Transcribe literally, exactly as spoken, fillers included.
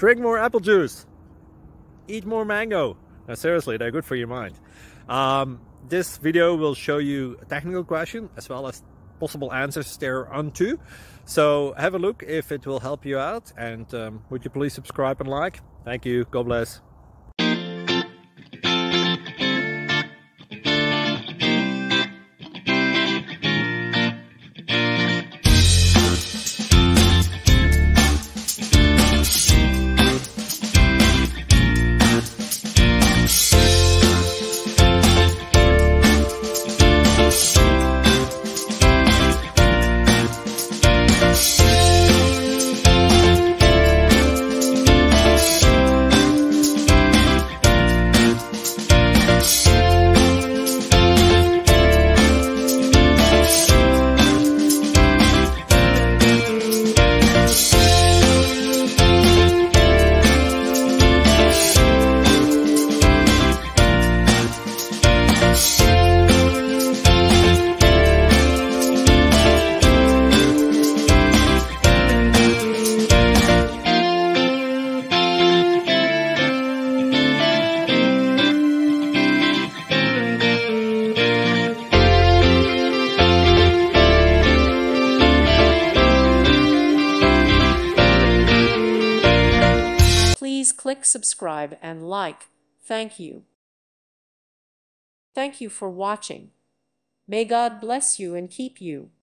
Drink more apple juice. Eat more mango. No, seriously, they're good for your mind. Um, this video will show you a technical question as well as possible answers thereunto. So have a look if it will help you out, and um, would you please subscribe and like? Thank you. God bless. Please click subscribe and like. Thank you. Thank you for watching. May God bless you and keep you.